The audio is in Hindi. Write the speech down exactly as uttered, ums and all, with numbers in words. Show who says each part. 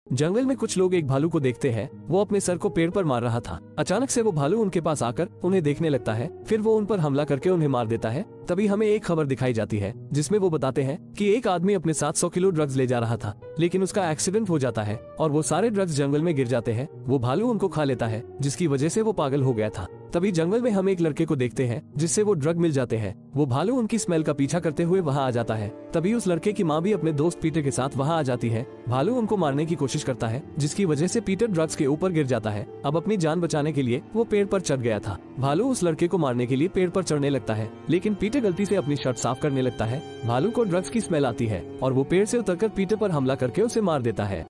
Speaker 1: जंगल में कुछ लोग एक भालू को देखते हैं। वो अपने सर को पेड़ पर मार रहा था। अचानक से वो भालू उनके पास आकर उन्हें देखने लगता है। फिर वो उन पर हमला करके उन्हें मार देता है। तभी हमें एक खबर दिखाई जाती है जिसमें वो बताते हैं कि एक आदमी अपने साथ सौ किलो ड्रग्स ले जा रहा था, लेकिन उसका एक्सीडेंट हो जाता है और वो सारे ड्रग्स जंगल में गिर जाते हैं। वो भालू उनको खा लेता है, जिसकी वजह से वो पागल हो गया था। तभी जंगल में हम एक लड़के को देखते हैं जिससे वो ड्रग मिल जाते हैं। वो भालू उनकी स्मेल का पीछा करते हुए वहां आ जाता है। तभी उस लड़के की माँ भी अपने दोस्त पीटर के साथ वहां आ जाती है। भालू उनको मारने की कोशिश करता है, जिसकी वजह से पीटर ड्रग्स के ऊपर गिर जाता है। अब अपनी जान बचाने के लिए वो पेड़ पर चढ़ गया था। भालू उस लड़के को मारने के लिए पेड़ पर चढ़ने लगता है, लेकिन पीटर गलती से अपनी शर्ट साफ करने लगता है। भालू को ड्रग्स की स्मेल आती है और वो पेड़ से उतरकर पीटर पर हमला करके उसे मार देता है।